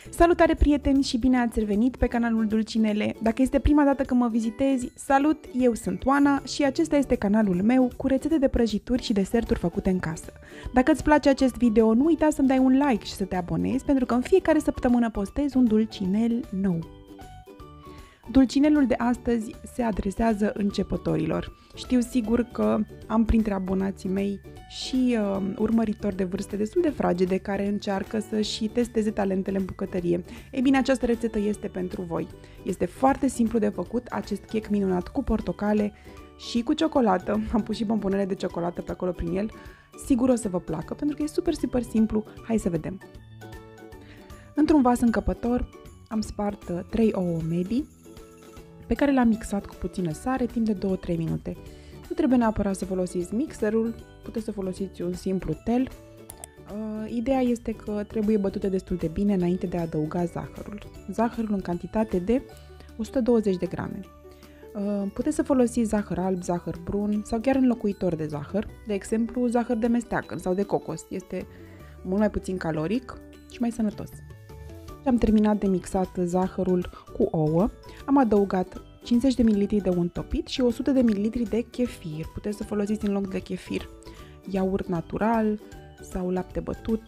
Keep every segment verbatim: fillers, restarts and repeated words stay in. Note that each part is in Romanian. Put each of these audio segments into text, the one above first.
Salutare prieteni și bine ați revenit pe canalul Dulcinele. Dacă este prima dată când mă vizitezi, salut, eu sunt Oana și acesta este canalul meu cu rețete de prăjituri și deserturi făcute în casă. Dacă îți place acest video, nu uita să-mi dai un like și să te abonezi pentru că în fiecare săptămână postez un dulcinel nou. Dulcinelul de astăzi se adresează începătorilor. Știu sigur că am printre abonații mei și uh, urmăritori de vârste destul de fragede care încearcă să-și testeze talentele în bucătărie. Ei bine, această rețetă este pentru voi. Este foarte simplu de făcut acest chec minunat cu portocale și cu ciocolată. Am pus și bombonele de ciocolată pe acolo prin el. Sigur o să vă placă pentru că e super, super simplu. Hai să vedem. Într-un vas încăpător am spart trei ouă medii pe care l-am mixat cu puțină sare timp de două trei minute. Nu trebuie neapărat să folosiți mixerul, puteți să folosiți un simplu tel. Uh, ideea este că trebuie bătute destul de bine înainte de a adăuga zahărul. Zahărul în cantitate de o sută douăzeci de grame. Uh, puteți să folosiți zahăr alb, zahăr brun sau chiar înlocuitor de zahăr, de exemplu zahăr de mesteacăn sau de cocos. Este mult mai puțin caloric și mai sănătos. Am terminat de mixat zahărul cu ouă, am adăugat cincizeci de mililitri de unt topit și o sută de mililitri de chefir. Puteți să folosiți în loc de chefir iaurt natural sau lapte bătut.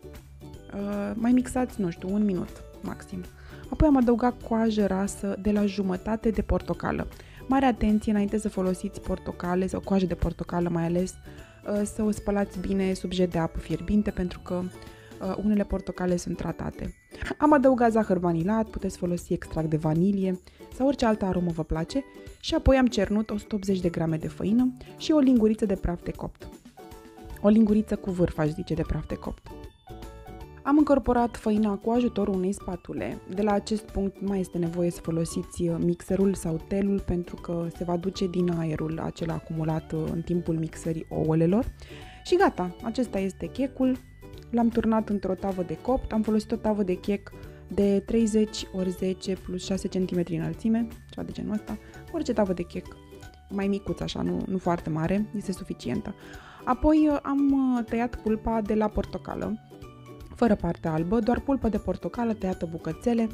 Uh, mai mixați, nu știu, un minut maxim. Apoi am adăugat coajă rasă de la jumătate de portocală. Mare atenție înainte să folosiți portocale sau coajă de portocală mai ales, uh, să o spălați bine sub jet de apă fierbinte pentru că uh, unele portocale sunt tratate. Am adăugat zahăr vanilat, puteți folosi extract de vanilie sau orice altă aromă vă place și apoi am cernut o sută optzeci de grame de făină și o linguriță de praf de copt. O linguriță cu vârf, aș zice, de praf de copt. Am încorporat făina cu ajutorul unei spatule. De la acest punct nu mai este nevoie să folosiți mixerul sau telul pentru că se va duce din aerul acela acumulat în timpul mixării ouălelor. Și gata, acesta este checul. L-am turnat într-o tavă de copt, am folosit o tavă de chec de treizeci ori zece plus șase centimetri înălțime, ceva de genul ăsta, orice tavă de chec, mai micuț așa, nu, nu foarte mare, este suficientă. Apoi am tăiat pulpa de la portocală, fără partea albă, doar pulpa de portocală tăiată bucățele,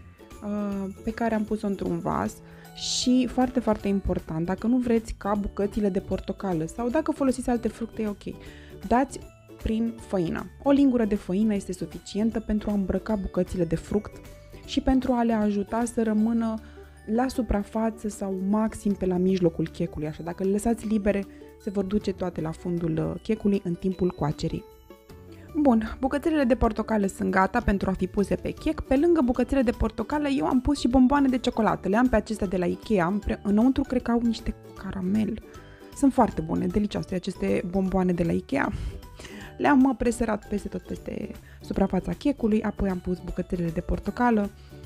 pe care am pus-o într-un vas și, foarte, foarte important, dacă nu vreți ca bucățile de portocală sau dacă folosiți alte fructe, e ok, dați prin făină. O lingură de făină este suficientă pentru a îmbrăca bucățile de fruct și pentru a le ajuta să rămână la suprafață sau maxim pe la mijlocul checului. Așa, dacă le lăsați libere, se vor duce toate la fundul checului în timpul coacerii. Bun, bucățelele de portocală sunt gata pentru a fi puse pe chec. Pe lângă bucățele de portocală eu am pus și bomboane de ciocolată. Le am pe acestea de la Ikea. Înăuntru cred că au niște caramel. Sunt foarte bune, delicioase aceste bomboane de la Ikea. Le-am presărat peste tot peste suprafața checului, apoi am pus bucățelele de portocală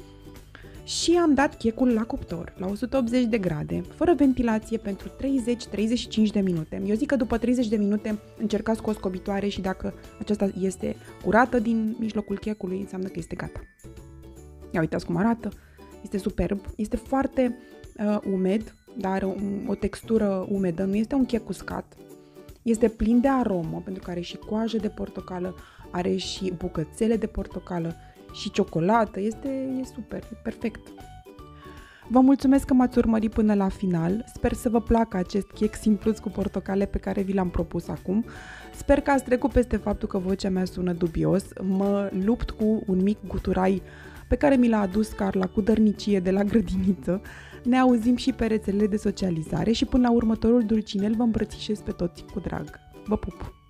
și am dat checul la cuptor, la o sută optzeci de grade, fără ventilație pentru treizeci treizeci și cinci de minute. Eu zic că după treizeci de minute încercați cu o scobitoare și dacă aceasta este curată din mijlocul checului, înseamnă că este gata. Ia uitați cum arată, este superb, este foarte uh, umed, dar are o, o textură umedă, nu este un chec uscat. Este plin de aromă, pentru că are și coajă de portocală, are și bucățele de portocală și ciocolată. Este e super, e perfect. Vă mulțumesc că m-ați urmărit până la final. Sper să vă placă acest chec simpluț cu portocale pe care vi l-am propus acum. Sper că ați trecut peste faptul că vocea mea sună dubios. Mă lupt cu un mic guturai pe care mi l-a adus Carla cu dărnicie de la grădiniță. Ne auzim și pe rețelele de socializare și până la următorul dulcinel vă îmbrățișez pe toți cu drag. Vă pup!